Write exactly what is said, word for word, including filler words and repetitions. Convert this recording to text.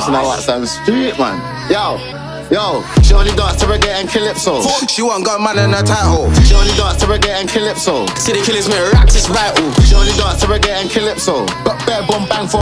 bitch in the WhatsApp street, man. Yo, yo, she only dance to reggae and calypso. She want got man in her tight hole. She only dance to reggae and calypso. See the killers make racks, it's vital. She only dance to reggae and calypso. Got bare bomb bang for